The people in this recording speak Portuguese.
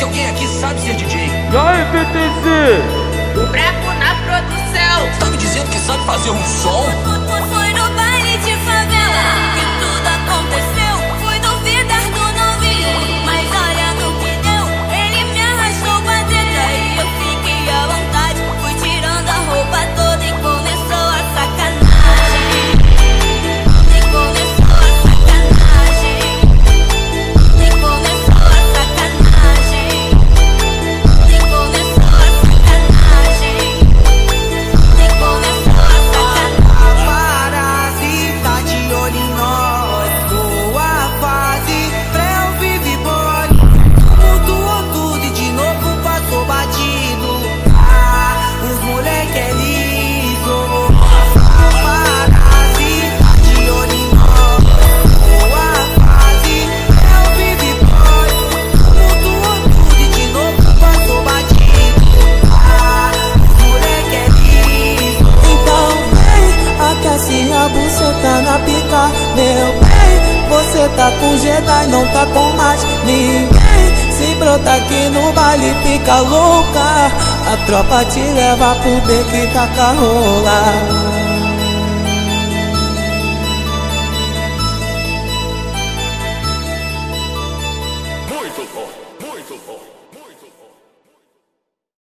alguém aqui sabe ser DJ. E aí, PTC? O brabo na produção. Você tá me dizendo que sabe fazer um som? Foi no baile de favela que tudo aconteceu. Fui duvidar do novinho, mas olha no que deu. Ele me arrastou pra dentro e eu fiquei à vontade. Fui tirando a roupa toda e começou a sacanagem. E começou a sacanagem. E começou a sacanagem. E começou a sacanagem. E começou a sacanagem. Parasita de olho em nós, boa fase, pré vive boy. Tumultuou tudo e de novo passou batido. Os moleque é liso. Parasita de olho em nós, boa fase, pré vive boy. Tumultuou tudo e de novo passou batido. Os moleque é liso. Então vem, aquece a buceta na pica, meu bem. Você tá com Jedi, não tá com mais ninguém. Se brota aqui no baile, fica louca. A tropa te leva pro beco e taca rola.